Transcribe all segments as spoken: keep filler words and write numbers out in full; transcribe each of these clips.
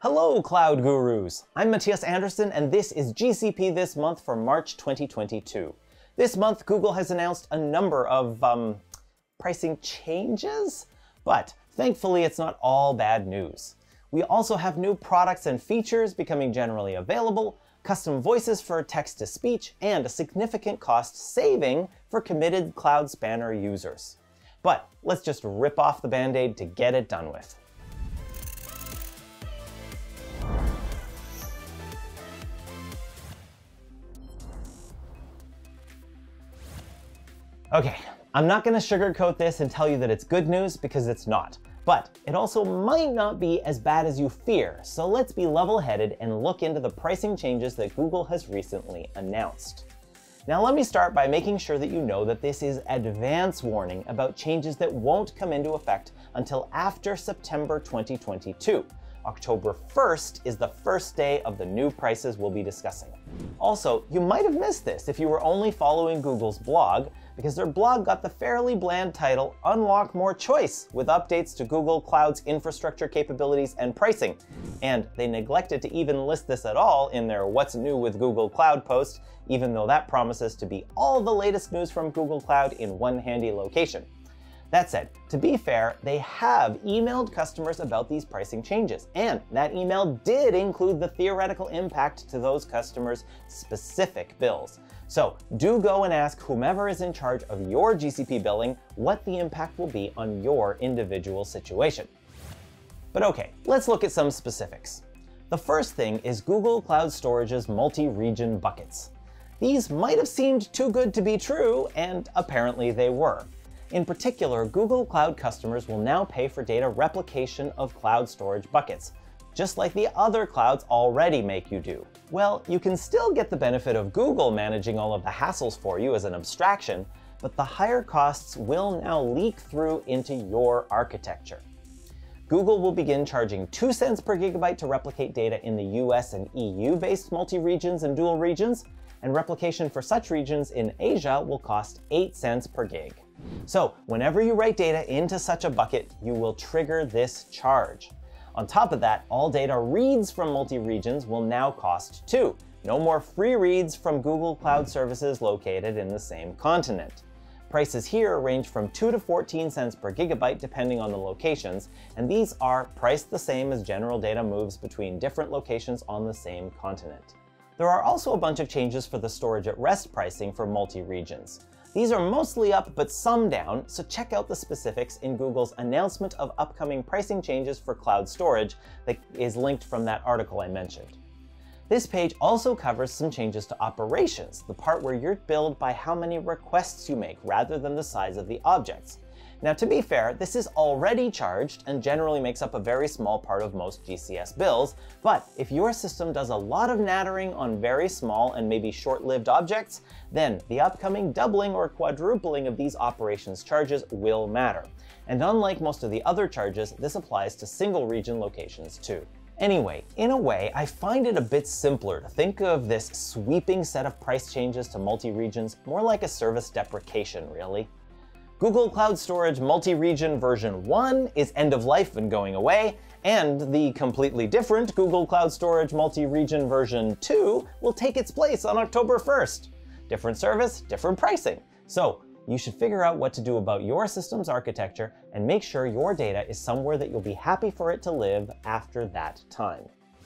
Hello, Cloud Gurus! I'm Mattias Anderson, and this is G C P This Month for March twenty twenty-two. This month, Google has announced a number of, um, pricing changes? But thankfully, it's not all bad news. We also have new products and features becoming generally available, custom voices for text-to-speech, and a significant cost saving for committed Cloud Spanner users. But let's just rip off the Band-Aid to get it done with. Okay, I'm not going to sugarcoat this and tell you that it's good news, because it's not. But it also might not be as bad as you fear, so let's be level-headed and look into the pricing changes that Google has recently announced. Now let me start by making sure that you know that this is advance warning about changes that won't come into effect until after September twenty twenty-two. October first is the first day of the new prices we'll be discussing. Also, you might have missed this if you were only following Google's blog, because their blog got the fairly bland title, Unlock More Choice, with updates to Google Cloud's infrastructure capabilities and pricing. And they neglected to even list this at all in their What's New with Google Cloud post, even though that promises to be all the latest news from Google Cloud in one handy location. That said, to be fair, they have emailed customers about these pricing changes, and that email did include the theoretical impact to those customers' specific bills. So do go and ask whomever is in charge of your G C P billing what the impact will be on your individual situation. But okay, let's look at some specifics. The first thing is Google Cloud Storage's multi-region buckets. These might have seemed too good to be true, and apparently they were. In particular, Google Cloud customers will now pay for data replication of cloud storage buckets, just like the other clouds already make you do. Well, you can still get the benefit of Google managing all of the hassles for you as an abstraction, but the higher costs will now leak through into your architecture. Google will begin charging two cents per gigabyte to replicate data in the U S and E U-based multi-regions and dual regions, and replication for such regions in Asia will cost eight cents per gig. So whenever you write data into such a bucket, you will trigger this charge. On top of that, all data reads from multi-regions will now cost too. No more free reads from Google Cloud services located in the same continent. Prices here range from two to fourteen cents per gigabyte depending on the locations, and these are priced the same as general data moves between different locations on the same continent. There are also a bunch of changes for the storage at rest pricing for multi-regions. These are mostly up, but some down, so check out the specifics in Google's announcement of upcoming pricing changes for cloud storage that is linked from that article I mentioned. This page also covers some changes to operations, the part where you're billed by how many requests you make rather than the size of the objects. Now, to be fair, this is already charged and generally makes up a very small part of most G C S bills, but if your system does a lot of nattering on very small and maybe short-lived objects, then the upcoming doubling or quadrupling of these operations charges will matter. And unlike most of the other charges, this applies to single region locations too. Anyway, in a way, I find it a bit simpler to think of this sweeping set of price changes to multi-regions more like a service deprecation, really. Google Cloud Storage Multi-Region version one is end of life and going away, and the completely different Google Cloud Storage Multi-Region version two will take its place on October first. Different service, different pricing. So you should figure out what to do about your system's architecture and make sure your data is somewhere that you'll be happy for it to live after that time.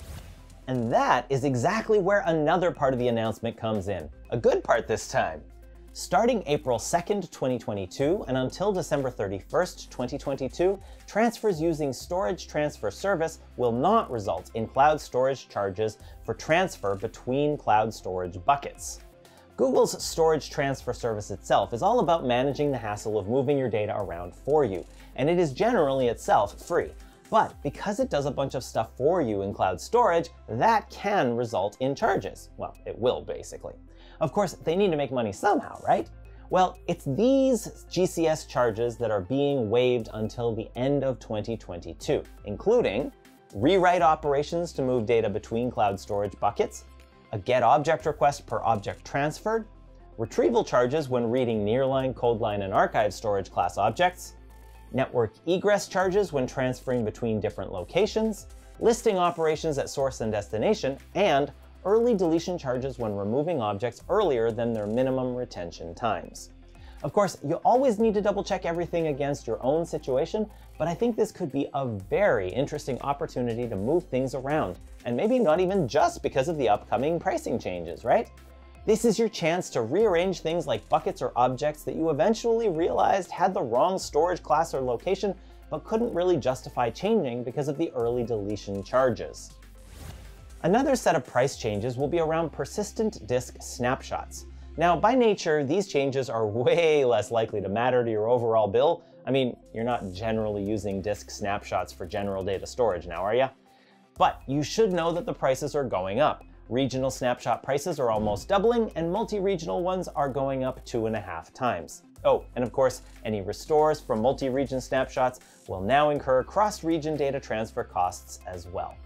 And that is exactly where another part of the announcement comes in. A good part this time. Starting April second, twenty twenty-two, and until December thirty-first, twenty twenty-two, transfers using Storage Transfer Service will not result in cloud storage charges for transfer between cloud storage buckets. Google's Storage Transfer Service itself is all about managing the hassle of moving your data around for you, and it is generally itself free. But because it does a bunch of stuff for you in cloud storage, that can result in charges. Well, it will, basically. Of course, they need to make money somehow, right? Well, it's these G C S charges that are being waived until the end of twenty twenty-two, including rewrite operations to move data between cloud storage buckets, a get object request per object transferred, retrieval charges when reading nearline, codeline, and archive storage class objects, network egress charges when transferring between different locations, listing operations at source and destination, and early deletion charges when removing objects earlier than their minimum retention times. Of course, you always need to double check everything against your own situation, but I think this could be a very interesting opportunity to move things around, and maybe not even just because of the upcoming pricing changes, right? This is your chance to rearrange things like buckets or objects that you eventually realized had the wrong storage class or location, but couldn't really justify changing because of the early deletion charges. Another set of price changes will be around Persistent Disk Snapshots. Now, by nature, these changes are way less likely to matter to your overall bill. I mean, you're not generally using disk snapshots for general data storage now, are you? But you should know that the prices are going up. Regional snapshot prices are almost doubling, and multi-regional ones are going up two and a half times. Oh, and of course, any restores from multi-region snapshots will now incur cross-region data transfer costs as well.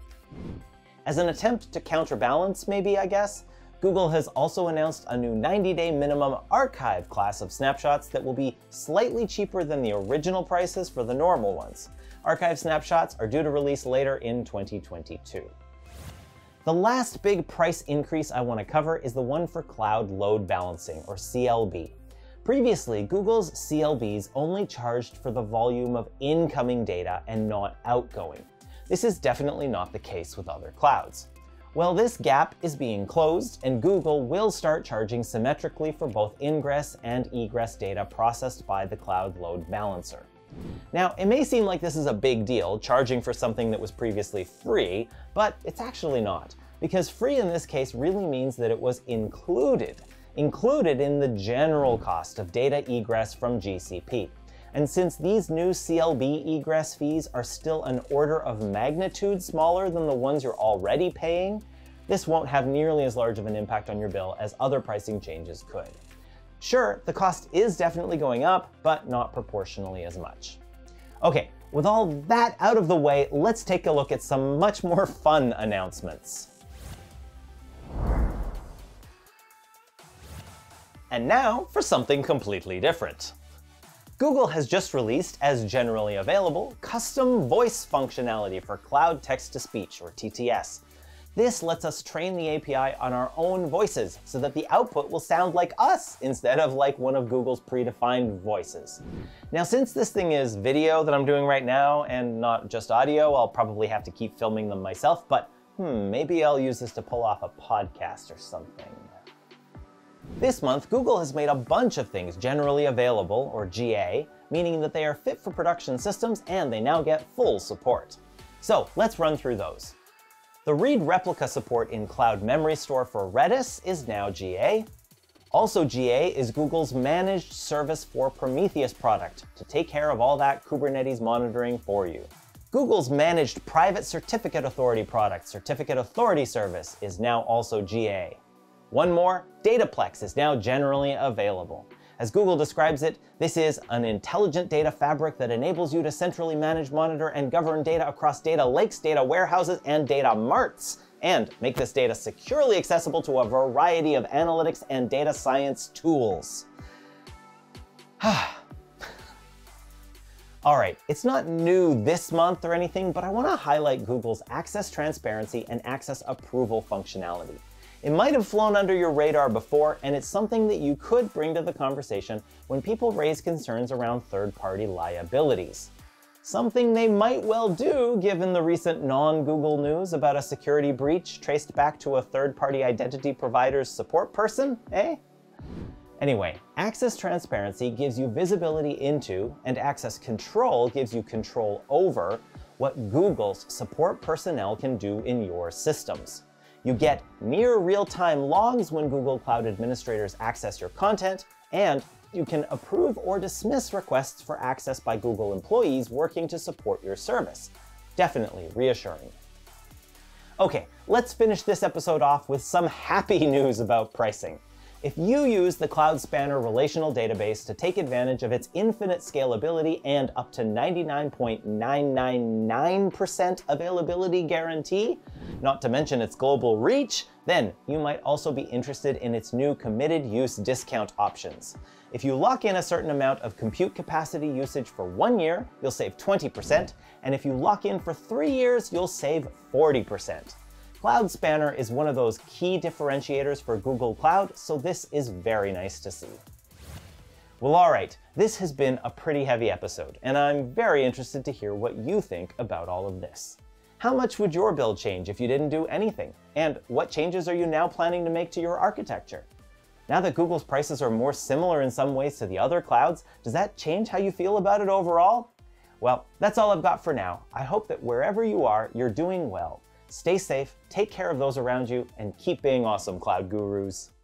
As an attempt to counterbalance, maybe, I guess, Google has also announced a new ninety day minimum archive class of snapshots that will be slightly cheaper than the original prices for the normal ones. Archive snapshots are due to release later in twenty twenty-two. The last big price increase I want to cover is the one for Cloud Load Balancing, or C L B. Previously, Google's C L Bs only charged for the volume of incoming data and not outgoing. This is definitely not the case with other clouds. Well, this gap is being closed, and Google will start charging symmetrically for both ingress and egress data processed by the Cloud Load Balancer. Now, it may seem like this is a big deal, charging for something that was previously free, but it's actually not, because free in this case really means that it was included, included in the general cost of data egress from G C P. And since these new C L B egress fees are still an order of magnitude smaller than the ones you're already paying, this won't have nearly as large of an impact on your bill as other pricing changes could. Sure, the cost is definitely going up, but not proportionally as much. Okay, with all that out of the way, let's take a look at some much more fun announcements. And now for something completely different. Google has just released, as generally available, custom voice functionality for Cloud Text-to-Speech, or T T S. This lets us train the A P I on our own voices so that the output will sound like us instead of like one of Google's predefined voices. Now, since this thing is video that I'm doing right now and not just audio, I'll probably have to keep filming them myself, but hmm, maybe I'll use this to pull off a podcast or something. This month, Google has made a bunch of things generally available, or G A, meaning that they are fit for production systems and they now get full support. So let's run through those. The read replica support in Cloud Memorystore for Redis is now G A. Also G A is Google's managed service for Prometheus product to take care of all that Kubernetes monitoring for you. Google's managed private certificate authority product, Certificate Authority Service, is now also G A. One more, Dataplex is now generally available. As Google describes it, this is an intelligent data fabric that enables you to centrally manage, monitor, and govern data across data lakes, data warehouses, and data marts, and make this data securely accessible to a variety of analytics and data science tools. All right, it's not new this month or anything, but I want to highlight Google's Access Transparency and Access Approval functionality. It might have flown under your radar before, and it's something that you could bring to the conversation when people raise concerns around third-party liabilities. Something they might well do given the recent non-Google news about a security breach traced back to a third-party identity provider's support person, eh? Anyway, Access Transparency gives you visibility into, and Access Control gives you control over, what Google's support personnel can do in your systems. You get near real-time logs when Google Cloud administrators access your content, and you can approve or dismiss requests for access by Google employees working to support your service. Definitely reassuring. Okay, let's finish this episode off with some happy news about pricing. If you use the Cloud Spanner relational database to take advantage of its infinite scalability and up to ninety-nine point nine nine nine percent availability guarantee, not to mention its global reach, then you might also be interested in its new committed use discount options. If you lock in a certain amount of compute capacity usage for one year, you'll save twenty percent, and if you lock in for three years, you'll save forty percent. Cloud Spanner is one of those key differentiators for Google Cloud, so this is very nice to see. Well, all right, this has been a pretty heavy episode, and I'm very interested to hear what you think about all of this. How much would your bill change if you didn't do anything? And what changes are you now planning to make to your architecture? Now that Google's prices are more similar in some ways to the other clouds, does that change how you feel about it overall? Well, that's all I've got for now. I hope that wherever you are, you're doing well. Stay safe, take care of those around you, and keep being awesome, cloud gurus.